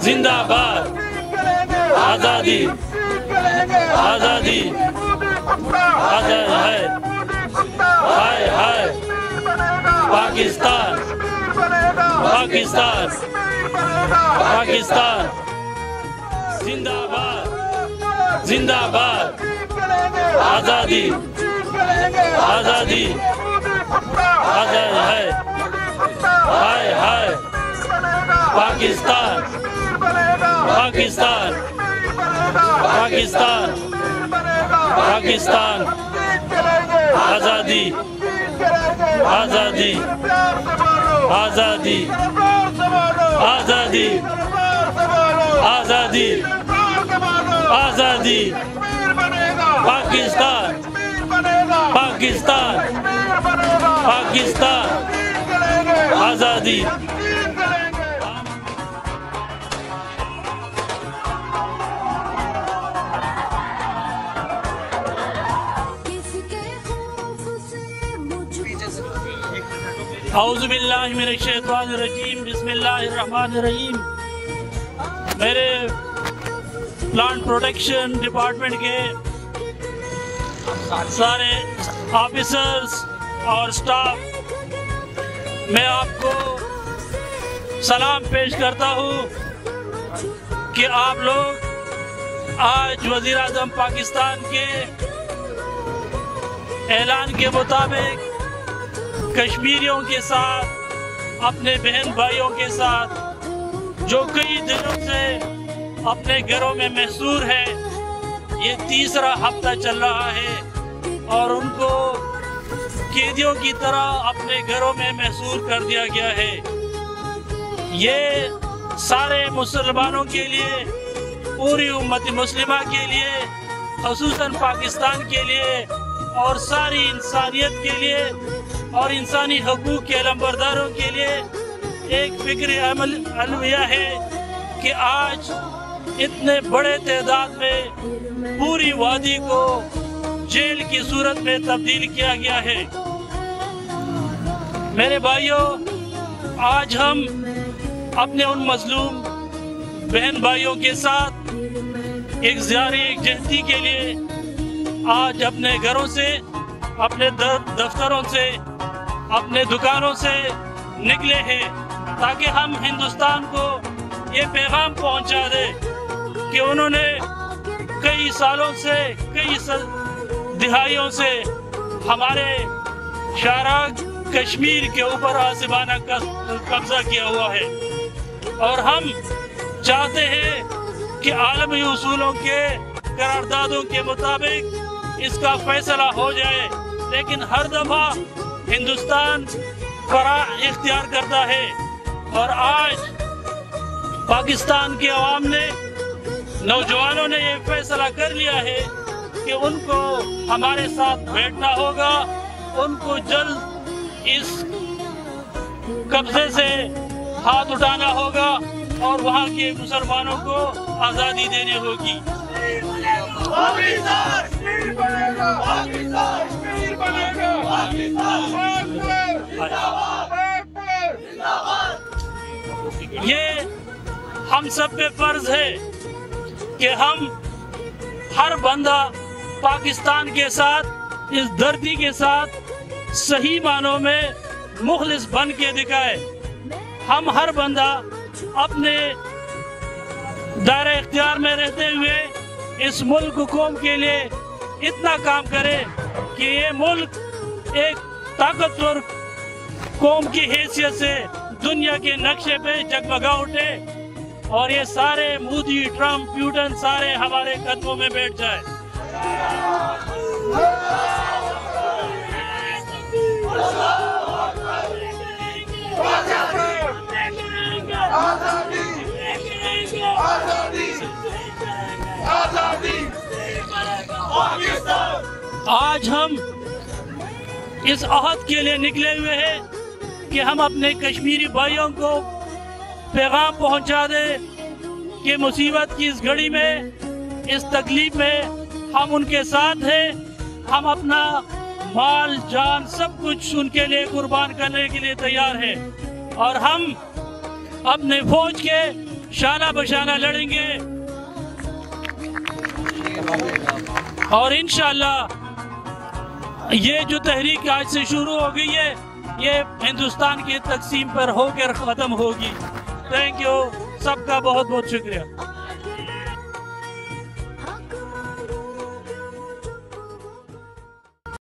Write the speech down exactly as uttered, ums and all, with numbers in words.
जिंदाबाद, आजादी, आजादी, आजाद है, हाय हाय पाकिस्तान, पाकिस्तान, पाकिस्तान, जिंदाबाद, जिंदाबाद, आजादी, आजादी, आजाद है, हाय हाय पाकिस्तान, पाकिस्तान, पाकिस्तान, पाकिस्तान, आजादी, आजादी, आजादी, आजादी, आजादी, आजादी, पाकिस्तान, पाकिस्तान, पाकिस्तान, आजादी। औज़ु बिल्लाहि मिनश शैतानिर रजीम, बिस्मिल्लाहिर रहमानिर रहीम। मेरे प्लांट प्रोटेक्शन डिपार्टमेंट के सारे ऑफिसर्स और स्टाफ, मैं आपको सलाम पेश करता हूँ कि आप लोग आज वज़ीर आज़म पाकिस्तान के ऐलान के मुताबिक कश्मीरियों के साथ, अपने बहन भाइयों के साथ जो कई दिनों से अपने घरों में महसूर है, ये तीसरा हफ्ता चल रहा है और उनको कैदियों की तरह अपने घरों में महसूर कर दिया गया है। ये सारे मुसलमानों के लिए, पूरी उम्मत मुस्लिमा के लिए, ख़ुसूसन पाकिस्तान के लिए और सारी इंसानियत के लिए और इंसानी हकूक़ के अलमबरदारों के लिए एक फ़िक्र अमल अलविया है कि आज इतने बड़े तादाद में पूरी वादी को जेल की सूरत में तब्दील किया गया है। मेरे भाइयों, आज हम अपने उन मजलूम बहन भाइयों के साथ एक azhar-e-yakjhti के लिए आज अपने घरों से, अपने दफ्तरों से, अपने दुकानों से निकले हैं ताकि हम हिंदुस्तान को ये पैगाम पहुंचा दें कि उन्होंने कई सालों से, कई दिहाइयों से हमारे शारा कश्मीर के ऊपर आसिमाना कब्जा किया हुआ है और हम चाहते हैं कि आलमी उसूलों के करारदादों के मुताबिक इसका फैसला हो जाए, लेकिन हर दफा हिंदुस्तान फरार इख्तियार करता है और आज पाकिस्तान के अवाम ने, नौजवानों ने ये फैसला कर लिया है कि उनको हमारे साथ बैठना होगा, उनको जल्द इस कब्जे से हाथ उठाना होगा और वहाँ के मुसलमानों को आज़ादी देनी होगी। ये हम सब पे फर्ज है कि हम हर बंदा पाकिस्तान के साथ, इस धरती के साथ सही मानों में मुखलिस बन के दिखाए। हम हर बंदा अपने दायरे इख्तियार में रहते हुए इस मुल्क कौम के लिए इतना काम करे कि ये मुल्क एक ताकतवर कौम की हैसियत से दुनिया के नक्शे पे जगमगा उठे और ये सारे मोदी, ट्रम्प, प्यूटन सारे हमारे कदमों में बैठ जाए। आज हम इस अहद के लिए निकले हुए हैं कि हम अपने कश्मीरी भाइयों को पैगाम पहुंचा दें कि मुसीबत की इस घड़ी में, इस तकलीफ में हम उनके साथ हैं। हम अपना माल, जान, सब कुछ उनके लिए कुर्बान करने के लिए तैयार हैं और हम अपने फौज के शाना बशाना लड़ेंगे और इंशाअल्लाह ये जो तहरीक आज से शुरू हो गई है ये हिंदुस्तान की तकसीम पर होकर ख़त्म होगी। थैंक यू, सबका बहुत बहुत शुक्रिया।